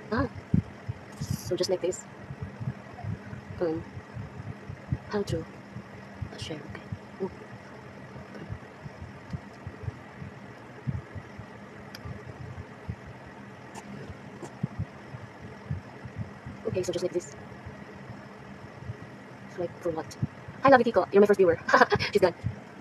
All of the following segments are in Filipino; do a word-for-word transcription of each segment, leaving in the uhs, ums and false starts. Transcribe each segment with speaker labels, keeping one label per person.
Speaker 1: Ah, so just like this. Um, how to uh, share? Okay. Oh. Okay, so just like this. So like for what? Hi, Lovey Tico. You're my first viewer. She's gone.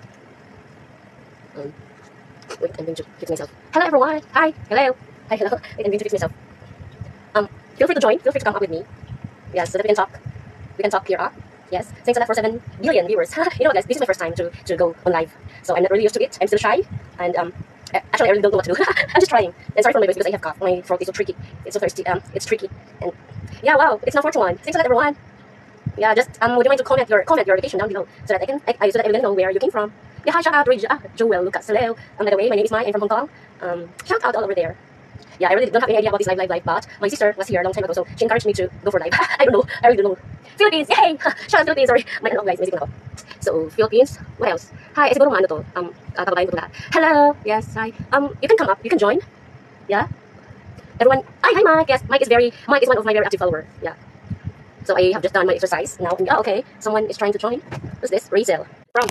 Speaker 1: Um, wait, I'm going to fix myself. Hello, everyone. Hi. Hello. Hi, hello. Wait, I'm going to fix myself. Um, feel free to join. Feel free to come up with me. Yes, so that we can talk. We can talk here up. Yes, thanks a lot for seven billion viewers. You know what, guys? This is my first time to, to go on live, so I'm not really used to it. I'm still shy, and um, actually I really don't know what to do. I'm just trying. And sorry for my voice because I have cough. My throat is so tricky. It's so thirsty. Um, it's tricky. And yeah, wow, it's not forty-one. Thanks a lot, everyone. Yeah, just um, would you mind to comment your comment your location down below so that I can I, I so that I will know where you came from. Yeah, hi, shout out to ah, Joel Lucas. Hello. Um, by the way, my name is Mai. I'm from Hong Kong. Um, shout out all over there. Yeah, I really don't have any idea about this live, live, live, but my sister was here a long time ago, so she encouraged me to go for live. I don't know. I really don't know. Philippines, yay! Shout out Philippines, sorry. My ano guys, may ko na ako. So, Philippines, what else? Hi, eh, siguro mga ano to, um, uh, kababayan ko to lahat. Hello, yes, hi. Um, you can come up, you can join. Yeah? Everyone, hi, hi Mike, yes, Mike is very, Mike is one of my very active followers, yeah. So I have just done my exercise, now, oh, okay, someone is trying to join. Who's this? Rachel. From?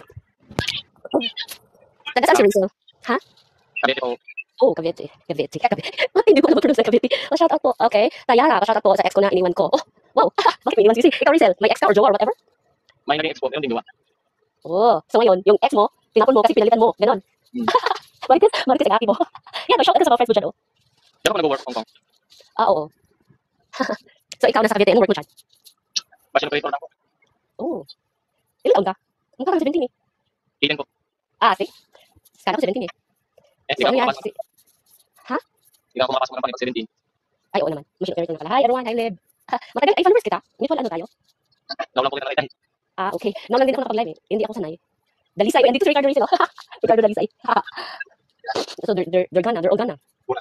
Speaker 1: Taga saan si Rachel? Ha?
Speaker 2: Cavite po.
Speaker 1: Oh, Cavite. Cavite. Cavite. Bakit hindi ko alam mag-pronounce na Cavite? Pa-shout out po. Okay. Tayara, pa-shout out po sa ex ko na iniwan ko. Oh, wow. Bakit may iniwan si si? Ikaw, Rachel, may ex ka or jowa or whatever?
Speaker 2: May naging expo, yung din gawa.
Speaker 1: Oh, so ngayon, yung ex mo, tinapon mo kasi pinalitan mo. Ganon.
Speaker 2: Hmm.
Speaker 1: Marites, Marites, ang aki mo. Yeah, mag-shout out ka sa mga friends mo dyan, oh.
Speaker 2: Diyan ako nag-work Hong Kong.
Speaker 1: Ah, oo. So ikaw nasa Cavite, anong work mo dyan?
Speaker 2: Fashion operator na ako.
Speaker 1: Oh. Ilan taon ka? Mukha kang seventeen eh.
Speaker 2: eighteen po.
Speaker 1: Ah, see? Kala ko seventeen eh.
Speaker 2: Eh,
Speaker 1: So
Speaker 2: hindi
Speaker 1: ano
Speaker 2: ako
Speaker 1: yan?
Speaker 2: makapasok.
Speaker 1: Si- Ha?
Speaker 2: Hindi ako makapasok ng pag seventeen.
Speaker 1: Ay, oo naman. Machine operator na pala. Hi, everyone. Hi, Lib. Matagal, ay, followers kita. Mutual ano tayo?
Speaker 2: Naulang po kita nakita.
Speaker 1: Ah, okay. Now lang din ako nakapag-live eh. Hindi ako sanay. Dalisay. Ay, andito si Ricardo Rizal. Ricardo Dalisay. So, they're, they're, they're gone na. They're all gone na.
Speaker 2: Wala.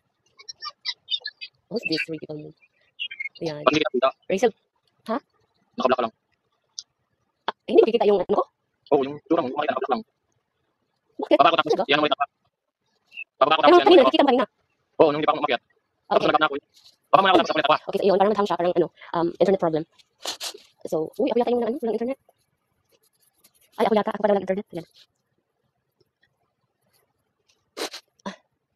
Speaker 1: Who's this three people? Ayan.
Speaker 2: Pag hindi kita kita,
Speaker 1: Rachel. Ha?
Speaker 2: nakablock ka lang.
Speaker 1: Ah, eh, hindi ko kikita yung ano ko?
Speaker 2: Oo, yung tsura mo, makita nakablock lang.
Speaker 1: Bakit?
Speaker 2: Baba ko tapos,
Speaker 1: Talaga?
Speaker 2: yan ang may tapat. Baba ko
Speaker 1: Pero
Speaker 2: tapos, yan ang
Speaker 1: kanina,
Speaker 2: may tapat.
Speaker 1: nakikita mo kanina.
Speaker 2: Oo, nung hindi pa ako umakyat.
Speaker 1: Ah,
Speaker 2: Tapos
Speaker 1: okay.
Speaker 2: nagkap na ako eh. Baba mo na ako tapos ako natawa.
Speaker 1: Okay, so yun. Parang nag-hang siya. Parang ano, um, internet problem. So, uy, ako yata yung ano, walang internet. Ay, ako yata. Ako pa walang internet. Ayan. Ah.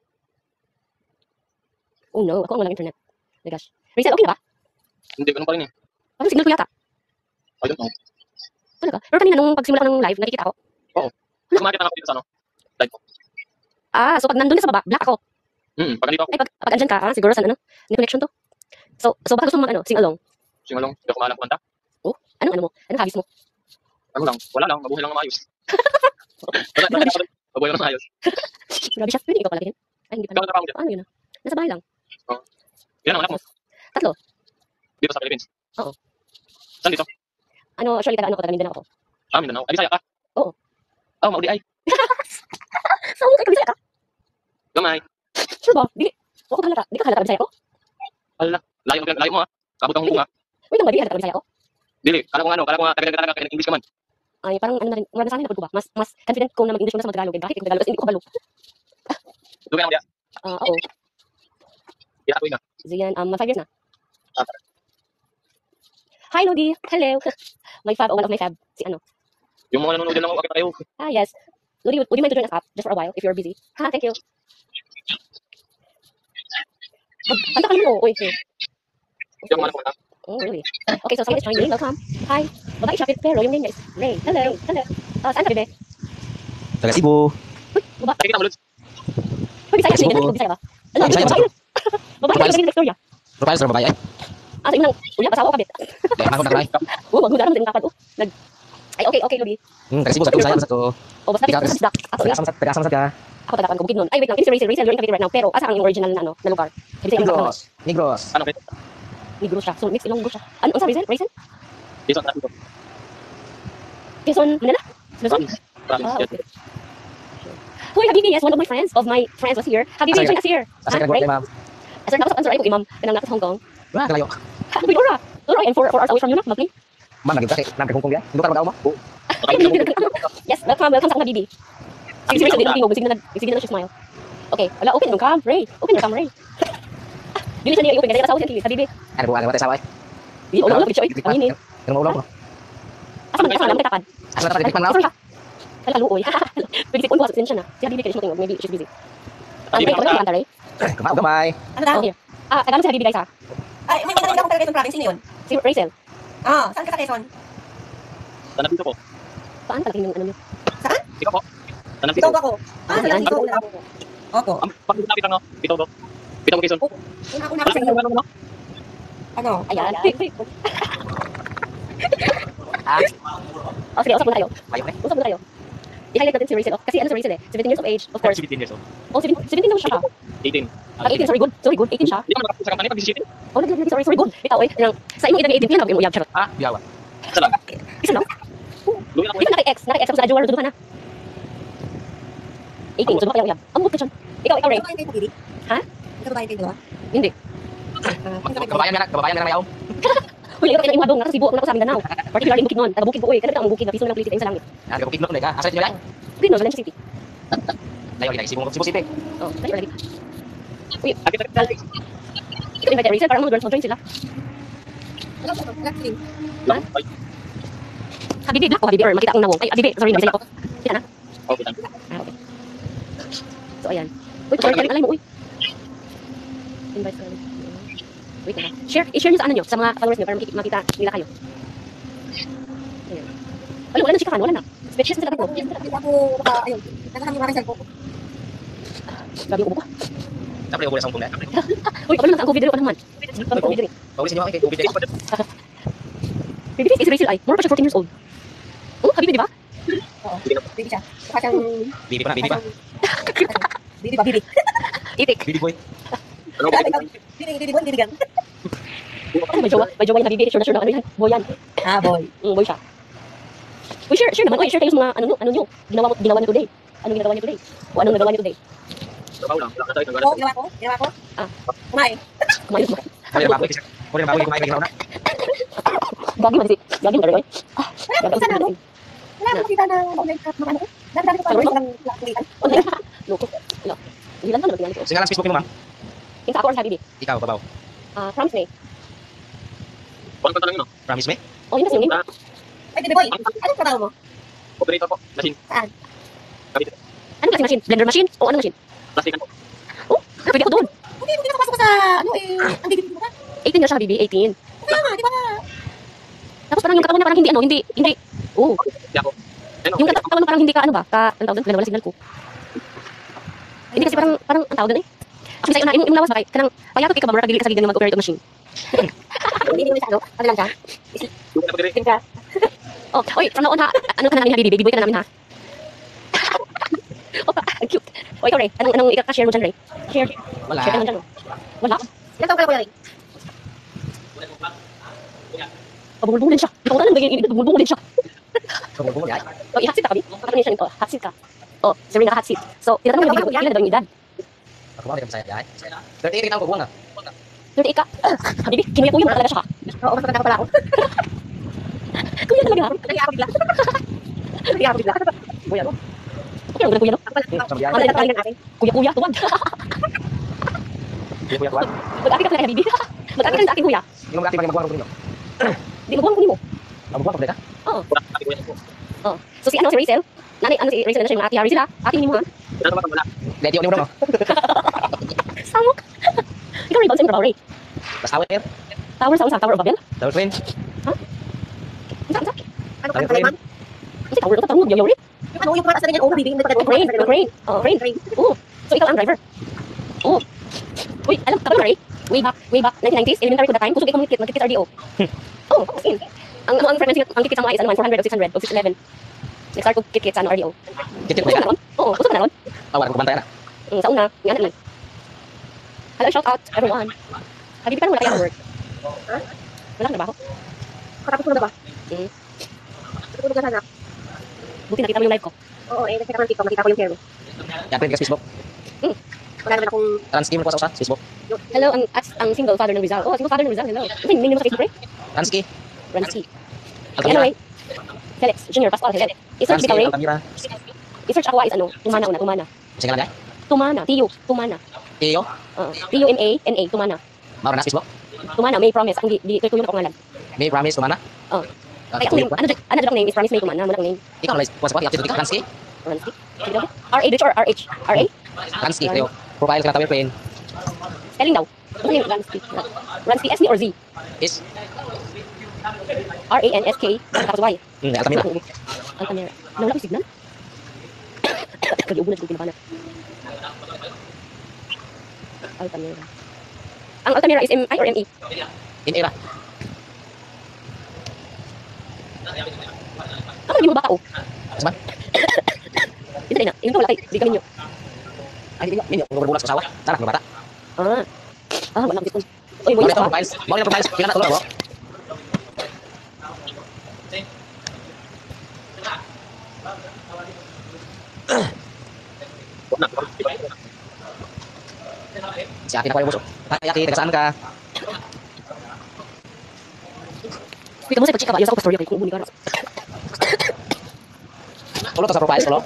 Speaker 1: Oh no, ako ang walang internet. My gosh. Rachel, okay na ba?
Speaker 2: Hindi, ganun pa rin eh.
Speaker 1: Parang signal ko yata.
Speaker 2: I don't know.
Speaker 1: Talaga? Pero kanina nung pagsimula ko ng live, nakikita ako.
Speaker 2: Oo. Kumakit na ako dito sa ano. Live ko.
Speaker 1: Ah, so pag nandun na sa baba, black ako.
Speaker 2: Hmm, pag nandito ako,
Speaker 1: Ay, pag, pag andyan ka, ah, siguro sa ano, may connection to. So, so baka gusto mo mag, ano, sing along.
Speaker 2: singalong, hindi ako maalam kumanta.
Speaker 1: Oh, anong ano mo? Anong hobbies mo?
Speaker 2: Ano lang, wala lang, mabuhay lang na maayos. Wala, wala na ako. Mabuhay lang na maayos.
Speaker 1: Grabe siya. Pwede ikaw palakihin? Ay, hindi pa.
Speaker 2: Ikaw na trabaho dyan.
Speaker 1: Ano yun ah? Nasa bahay lang.
Speaker 2: Ilan ang anak mo?
Speaker 1: Tatlo.
Speaker 2: Dito sa Philippines?
Speaker 1: Oo.
Speaker 2: Saan dito?
Speaker 1: Ano, actually, taga ano ko, taga Mindanao ako.
Speaker 2: Ah, Mindanao. Ay, Bisaya ka?
Speaker 1: Oo.
Speaker 2: Oh, maudi ay.
Speaker 1: So, ikaw Bisaya ka?
Speaker 2: Gamay.
Speaker 1: Sure ba? Di, ako halata. Di ka halata Bisaya ko?
Speaker 2: Hala, layo, layo mo ha. Kabot ang hukong ha.
Speaker 1: Wait lang ba, di ka halata Bisaya ko?
Speaker 2: Dili, kala ko nga ano, kala ko nga taga-taga ka English ka man.
Speaker 1: Ay, parang ano na rin, mura na sa akin, napag ko ba? Mas, mas confident ko na mag-English mo na sa mag-Tagalog. Eh, bakit kung Tagalog? Kasi hindi ko kabalo.
Speaker 2: Dugan ako diya.
Speaker 1: Ah, oo.
Speaker 2: Diya ako na.
Speaker 1: Ziyan, um, five years na.
Speaker 2: Ah,
Speaker 1: Hi, Lodi. Hello. My fab, oh, one of my fab. Si ano?
Speaker 2: yung mga nanonood dyan lang ako, bakit tayo?
Speaker 1: Ah, yes. Lodi, would, would you mind to join us up just for a while if you're busy? Ha, thank you. Mag- Kanta ka mo. Wait, wait.
Speaker 2: Hindi ako maalam kumanta.
Speaker 1: Oh, really? Okay, so someone is joining. Welcome. Hi. Babae siya, pero yung name niya is Ray. Hello. Hello. Ah, saan ka, bebe?
Speaker 3: Taga Cebu.
Speaker 1: Uy, baba.
Speaker 2: Nakikita mo, Lods?
Speaker 1: Uy, Bisaya.
Speaker 3: Cebu
Speaker 1: Sige,
Speaker 3: po.
Speaker 1: Bisaya ba? Ano,
Speaker 3: Bisaya,
Speaker 1: babae yun. Babae yun, babae yun, Victoria.
Speaker 3: Profile sa babae ay.
Speaker 1: Ah, so yun lang. Uya, pasawa ka, bet.
Speaker 3: Eh, ako na babae.
Speaker 1: Oh, wag mo daram din kapal. Oh, nag... Ay, okay, okay, Lodi.
Speaker 3: Hmm, taga Cebu sa Bisaya sa to.
Speaker 1: Oh, basta
Speaker 3: Ikaw,
Speaker 1: basta basta. Ako,
Speaker 3: Taga asam sa taga asam sa ka.
Speaker 1: ako taga Bukid nun. Ay, wait lang. This is Rachel. Rachel, you're in Cavite right now. Pero, asa ang original na, ano, na lugar? Cavite ang lugar.
Speaker 3: Negros. Negros.
Speaker 2: Ano, bet?
Speaker 1: Negros siya. So, mix Ilonggo siya. Ano, ano sa Rachel? Rachel?
Speaker 2: Dito sa dito.
Speaker 1: Quezon, Manila? Luzon?
Speaker 2: Province. Province.
Speaker 1: Ah,
Speaker 2: Yes.
Speaker 1: okay. Hoy, Habibi, yes, one of my friends, of my friends was here. Habibi,
Speaker 3: Asa
Speaker 1: join us here.
Speaker 3: Asa ka
Speaker 1: Ray?
Speaker 3: work ma'am.
Speaker 1: Sir, nakasap answer ay ko, imam. Kanang nasa Hong Kong.
Speaker 3: Wah, kalayo.
Speaker 1: Ha, wait, Laura. Laura, I'm four, four hours away from you na, Mapli.
Speaker 3: Ma'am, naging kasi nang Hong Kong ya. Lugar magaw mo. Oo.
Speaker 1: Yes, welcome, welcome sa akong Habibi. Sige, sige, sige, sige, sige, sige na, sige na, sige na siya smile. Okay, wala, open yung cam, Ray. Open your cam, Ray. Dili siya niya i-open. Kaya nakasawa siya kay Habibi.
Speaker 3: Ano po, ano ba tayo sawa eh?
Speaker 1: Di, ulo-ulo. Dili siya eh. Aminin.
Speaker 3: Ano mo ulo ko?
Speaker 1: Asa man, asa man, naman katapan.
Speaker 3: Asa na tayo, tikman na
Speaker 1: Sorry ha. Kala luoy. Pwede si Unbo, sin siya na. Si Habibi kaya siya tingog. Maybe she's busy. Ang may kamay kanta, right?
Speaker 3: Kamay, kamay.
Speaker 4: Ano daw?
Speaker 1: Oh, here. Ah, tagalog si Habibi guys ha.
Speaker 4: Ay, may mga akong taga Quezon Province. Sino yun?
Speaker 1: Si Rachel.
Speaker 4: Ah, saan ka sa Quezon?
Speaker 2: Tanap dito po.
Speaker 1: Saan pala yung ano niyo?
Speaker 4: Saan?
Speaker 2: Ikaw po. Tanap dito.
Speaker 4: Ikaw ako. Ah,
Speaker 1: Ano
Speaker 4: saan
Speaker 1: yan?
Speaker 4: ikaw na ako. Opo.
Speaker 2: Ang pag-lapit lang, no? Bitaw do. Bitaw mo, Quezon.
Speaker 4: Una ako na
Speaker 2: Ano,
Speaker 4: ako sa
Speaker 2: ano,
Speaker 4: iyo.
Speaker 2: ano, ano?
Speaker 4: Ano?
Speaker 1: Ayan. Oh, sige, usap muna tayo.
Speaker 3: Mayo eh.
Speaker 1: Usap muna tayo. I-highlight natin si Rachel. Oh. Kasi ano si Rachel eh? seventeen years of age, of course.
Speaker 2: seventeen years old.
Speaker 1: Oh, seventeen, seventeen daw siya.
Speaker 2: eighteen.
Speaker 1: Ah, eighteen, sorry, good. Sorry, good. eighteen siya.
Speaker 2: Di naman nakapag sa kampanya pag seventeen.
Speaker 1: Oh, nag sorry, sorry, good. Ikaw eh. Nang, sa imong edad nga eighteen, pinanap yung uyab, charot.
Speaker 3: Ah, biyawa.
Speaker 2: Isa lang.
Speaker 1: Isa lang.
Speaker 2: Luwi ako.
Speaker 1: Di ba naka-ex? Naka-ex ako sa Adjuar, dudukan na. eighteen, so dudukan pa yung uyab. Ang good ka dyan. Ikaw, ikaw, Ray.
Speaker 4: Ikaw ba yung kay
Speaker 1: Ha?
Speaker 4: Ikaw ba yung kay Dua?
Speaker 1: Hindi.
Speaker 3: Kababayan nga, kababayan nga na mayaw.
Speaker 1: Uy, ikaw kayo na imadong, nasa Cebu, ako na ako sa Mindanao. Particularly Bukid noon. Taga-Bukid ko eh. Kanang ang Bukid na piso na lang kulitit sa langit.
Speaker 3: Ah, kaya kukit mo kundi ka. Asa nyo yan?
Speaker 1: Bukid no, Valencia City.
Speaker 3: Layo lagi, Cebu Cebu City.
Speaker 1: Oh, dali lagi. Uy,
Speaker 2: Akit na rin.
Speaker 1: ikaw invite Rachel, parang mga girls mag-join sila.
Speaker 4: Wala ko. Wala ko.
Speaker 2: Lang. Ay.
Speaker 1: Habibi, black ko, Habibi, or makita ang nawong. Ay, Habibi, sorry, may sila ko. Kita na?
Speaker 2: Okay, lang.
Speaker 1: Ah, okay. So, ayan. Uy, sorry, kaling alay mo, uy. Invite ka namin. Wait na. Share, i-share nyo sa ano nyo, sa mga followers nyo, para makikita, makita nila kayo. Ayan. Wala, wala na chikahan, wala na. Speechless na sila ko.
Speaker 4: Hindi ako baka ayun. Nagkakami mga cellphone ko.
Speaker 1: Grabe yung ubo ko.
Speaker 3: Dapat yung ulo sa hongkong na.
Speaker 1: Uy, kapag naman ang COVID dito, ano man. Ang COVID dito.
Speaker 3: Paulisin nyo ako kay COVID din.
Speaker 1: Baby face is Rachel ay. More pa siya fourteen years old. Oh, Habibi, di ba?
Speaker 4: Oo. Baby siya. Mukha siyang...
Speaker 3: Bibi pa na, bibi pa.
Speaker 4: Baby ba? Baby.
Speaker 1: Itik.
Speaker 3: Bibi boy.
Speaker 2: Ano ko?
Speaker 4: Baby, baby boy, baby gang.
Speaker 1: Ay, may jowa. May jowa yung Habibi. Sure na sure na ano yan. Boy yan.
Speaker 4: Ah, boy.
Speaker 1: Mm, boy siya. Uy, share, share naman. Uy, share kayo sa mga ano nyo, ano nyo. Ginawa, mo, ginawa niyo today. Anong ginagawa niyo today? O anong nagawa niyo today?
Speaker 2: Trabaho lang. Wala ka tayo.
Speaker 4: Oo, ginawa ko. Ginawa ko.
Speaker 1: Ah.
Speaker 4: Kumain.
Speaker 1: Kumain mo.
Speaker 3: Pwede na baboy. Pwede na baboy kumain kay na.
Speaker 1: Gagi man si. Gagi man rin. Ah,
Speaker 4: Wala ko
Speaker 1: gagi
Speaker 4: sana, no?
Speaker 1: man.
Speaker 4: Wala ko makita na online ka mga ano ko. Dami-dami ko pa
Speaker 1: Sorry?
Speaker 4: lang lakulitan.
Speaker 1: Loko. Wala. Hindi lang naman tingnan ko.
Speaker 3: Singalan sa Facebook mo, ma'am.
Speaker 1: Kinsa ako or Habibi?
Speaker 3: Ikaw, babaw.
Speaker 1: Ah, promise me.
Speaker 2: Parang kanta lang yun, no?
Speaker 3: Promise me?
Speaker 1: Oh, yun kasi yung name.
Speaker 2: Ah,
Speaker 4: Ay, baby boy. Anong trabaho mo?
Speaker 2: operator po. Machine.
Speaker 4: Saan?
Speaker 2: Kabit.
Speaker 1: Ano klaseng machine? Blender machine? O ano machine?
Speaker 2: Plastikan po.
Speaker 1: Oh, pwede ako doon.
Speaker 4: Hindi, hindi nakapasok ko sa, ano eh, ang bibig mo ka.
Speaker 1: eighteen years siya, Habibi. eighteen.
Speaker 4: Kaya nga, di ba nga?
Speaker 1: Tapos parang yung katawan niya parang hindi ano, hindi, hindi. Oh,
Speaker 2: Di ako. Ano?
Speaker 1: yung katawan mo parang hindi ka ano ba? Ka, ano tawag doon? Wala signal ko. Hindi kasi parang, parang ang tawag doon eh. Actually, sa'yo na, yung, yung lawas ba kay, kanang, payato kay kabamara, dili ka sa gigang mag-operate ang machine.
Speaker 4: Hindi naman siya, ano? Ano lang siya?
Speaker 2: Yung na pagdiri.
Speaker 4: Sim ka.
Speaker 1: Oh, oy, from now on ha, ano ka na namin Habibi, baby boy ka na namin ha. Oh, ang cute. O, ikaw Ray, anong, anong ika-share mo dyan Ray? Share,
Speaker 3: Wala.
Speaker 1: share ka naman dyan oh. Wala.
Speaker 4: Ilan taon ka na kuya Ray?
Speaker 1: Pabungul-bungul din siya. Ikaw na lang, ganyan, bumulbungul din siya.
Speaker 3: Bumubungol yan.
Speaker 1: O, i-hot seat ka, Kabi. Pagkakaroon siya nito, hot seat ka. O, sir, nga hot seat. So, tinatanong yung video ko, ilan na daw yung edad?
Speaker 3: Ako ba, masaya yan. thirty-eight kita ko buwan na.
Speaker 1: thirty-eight ka. Habibi, kinuya kuya mo na talaga siya ha.
Speaker 4: Oo, mas matanda ko pala ako.
Speaker 1: Kuya talaga ha.
Speaker 4: Nag-iako bigla. Nag-iako bigla.
Speaker 1: Kuya no? Okay lang, kuya no?
Speaker 4: Ako pala,
Speaker 3: Sabi
Speaker 4: ako
Speaker 3: yan.
Speaker 4: pala nagpapaling ng akin.
Speaker 1: Kuya-kuya, tuwag.
Speaker 3: Hindi ko yan kuwan.
Speaker 1: Mag-api ka pala, Habibi. Mag-api ka rin sa aking kuya.
Speaker 3: Hindi mo natin pag magbuwan ko ninyo.
Speaker 1: Di mo buwang kunin mo.
Speaker 3: Magbuwan ko ka?
Speaker 1: Oo.
Speaker 2: Wala. Ate ko yan po.
Speaker 1: Oh. So, si ano, si Rachel? Nanay, ano si Rachel na siya, yung ate Harry sila. Ate mo ha.
Speaker 2: Wala naman wala.
Speaker 3: Leti yun yung mo.
Speaker 1: Samok. Ikaw rin ba sa trabaho, Ray?
Speaker 3: Basta awit yun.
Speaker 1: Tower sa Tower of Babel?
Speaker 3: Tower Twin.
Speaker 1: Ang sa, ang sa.
Speaker 4: Ano ka Sulaiman?
Speaker 1: Kasi Tower of Tarunod, yaw-yaw rin.
Speaker 4: Yung ano, yung parang sa ganyan, oh, bibig, hindi pa
Speaker 1: Oh, crane, oh, crane. Oh, crane. Oo. So, ikaw ang driver. Oo. Uy, alam, kapag Ray, way back, way back, nineteen nineties, elementary ko that time, kusog ikaw magkikit, magkikit R D O. Oo, as in. Ang, ang, ang frequency, ang kikit sa mga is, ano man, four hundred o six hundred o six eleven. Nag-start ko kikit sa ano, R D O.
Speaker 3: Kikit mo
Speaker 1: Kusog
Speaker 3: yan.
Speaker 1: ka na ron? Oo, kusog ka na ron?
Speaker 3: Awan ko bantay na.
Speaker 1: Mm, sa una, nga na lang. Hello, shout out, everyone. Habibi, parang wala kayo work.
Speaker 4: Ha?
Speaker 1: Wala kang trabaho.
Speaker 4: Katapos mo na ba?
Speaker 1: Mm.
Speaker 4: Katapos ka sana.
Speaker 1: Buti nakita mo yung live ko.
Speaker 4: Oo, eh, nakita ko ng TikTok, nakita ko yung hair mo.
Speaker 3: Yan, pwede ka sa Facebook.
Speaker 4: Wala naman akong...
Speaker 3: Transky mo ko sa usa, Facebook.
Speaker 1: Hello, ang at, ang single father ng Rizal. Oh, single father ng Rizal, hello. Ano yung name mo sa Facebook, Ray?
Speaker 3: Transky.
Speaker 1: Ransky.
Speaker 3: Altamira.
Speaker 1: Anyway, Felix, Junior, Pascual, Helix. I-search
Speaker 3: Transky,
Speaker 1: bitaw, Ray.
Speaker 3: Altamira.
Speaker 1: I-search ako is ano, Tumana una, Tumana.
Speaker 3: Sige lang, guys.
Speaker 1: Tumana, T U, Tumana.
Speaker 3: Iyo.
Speaker 1: Uh, T U M A N A, Tumana.
Speaker 3: Mauro na sa Facebook.
Speaker 1: Tumana, may promise. Akong di, di, ito yung ngalan.
Speaker 3: May promise kumana.
Speaker 1: Oh.
Speaker 3: Ah,
Speaker 1: Ay, akong name, ano, ano dyan name is promise may tumana. Ano akong name?
Speaker 3: Ikaw na kuha sa kuha. Yapsi Ransky.
Speaker 1: Ransky? Sige daw. R A Dutch or R H? R A?
Speaker 3: Ransky. Kayo. Profile ka na tawir plain.
Speaker 1: Spelling daw. Ano yung Ransky? Ransky S or Z?
Speaker 3: Is.
Speaker 1: R A N S K tapos Y.
Speaker 3: Hmm, Altamira.
Speaker 1: Altamira. Nawala ko yung signal? Kaliubo na dito pinapana. Altamira. Ang Altamira is M I or M E?
Speaker 3: In era.
Speaker 1: Ano yung baka o?
Speaker 3: Saan?
Speaker 1: Ito na, yung wala kayo, di kami nyo.
Speaker 3: Ay, hindi minyo. Ngurbulas sa sawa. Sana ng bata.
Speaker 1: Ah. Ah, wala ko dito. Oy, mo
Speaker 3: Mo
Speaker 1: yung
Speaker 3: na
Speaker 1: baka.
Speaker 3: profiles. Mo na profiles. Kailan na tulo ako. Si Aki na ko yung buso. Ay, Aki, taga saan ka?
Speaker 1: Wait, mo sa pag-check ka ba? Yung sa ko story kay kung ubuni ka.
Speaker 3: Tulo to sa profiles, tulo.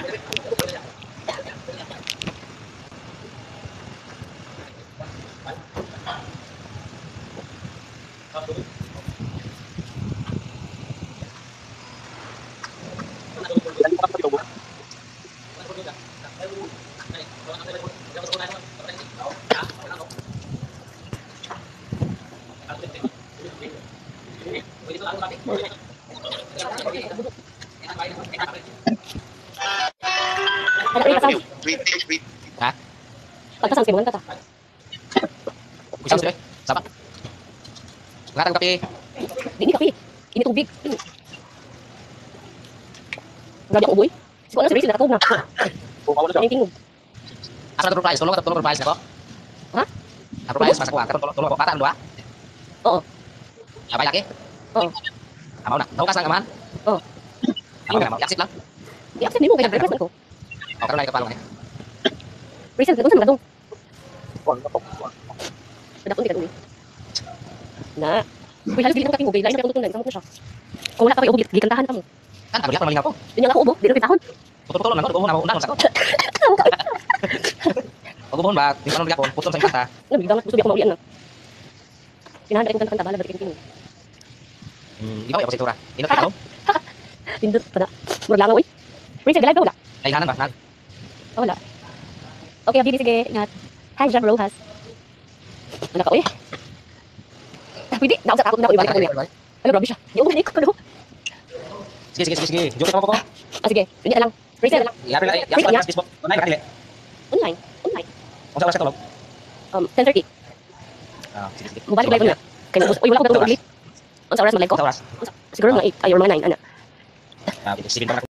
Speaker 1: Ada rin kasang.
Speaker 3: Ha?
Speaker 1: Pagkasang simulan ka ta.
Speaker 3: Isang sila. Sabat. Ngatang kape.
Speaker 1: Di ni kape. Ini tubig. Grabe ang uboy. Siko na si Rachel nakatog na. Ano yung tingog?
Speaker 3: Asa na profiles? Tulo ka tulo profiles ko.
Speaker 1: Ha?
Speaker 3: Ang profiles masa ko. Karon tulo tulo ko pata dua.
Speaker 1: Oo.
Speaker 3: Abay laki.
Speaker 1: Oo.
Speaker 3: Amaw na. Tawag ka sa aman.
Speaker 1: Oo.
Speaker 3: Amaw na. Yaksit lang.
Speaker 1: I-accept nimo kay nag-request man ko.
Speaker 3: O karon lagi ka palong eh.
Speaker 1: Rachel, kung sa mga dong. Nadakon di ka dong. Na. Uy, halos dili nang katingog. Lain na kay tutunan. Samot na siya. Kung wala ka kay ubig, gikantahan ka mo.
Speaker 3: Kan ang lihat malingaw ko.
Speaker 1: Yun yung ako ubo. Di na kitahon.
Speaker 3: Tututulo lang ko ko na undan sa ko. Pag ubon ba, di pa nang gyapon, puton sa kanta.
Speaker 1: Ano, biglang gusto di ako maulian na. Pinahan na kanta bala balik tingog.
Speaker 3: Hmm, di ba ako sa itura. Ino ka
Speaker 1: Pindot pa na. Murag langaw uy. Rachel, galag ka wala?
Speaker 3: Ay hanan ba? Nan.
Speaker 1: Oh, wala. Okay, Abdi, sige. Ingat. Hi, Jam Rojas. Wala ka, uy. Ah, pwede. Nausap ako na ako. Ibalik ako niya. Ano, grabe siya. Di ako na ikot. Ano?
Speaker 3: Sige sige sige sige. Joke mo ko ko.
Speaker 1: Ah, sige. Hindi na lang. Rachel, na lang.
Speaker 3: Yapin lang. Yapin lang sa Facebook. Online ka dili.
Speaker 1: Online. Online.
Speaker 3: Unsa oras ka tulog?
Speaker 1: Um, ten thirty.
Speaker 3: Ah, sige sige.
Speaker 1: Mobile ko live niya. Kaya, uy, wala ko na ulit. Unsa oras mag-live ko?
Speaker 3: Unsa oras?
Speaker 1: Siguro mga eight. Ay, or mga nine. Ano?
Speaker 3: Ah, sige. Sige.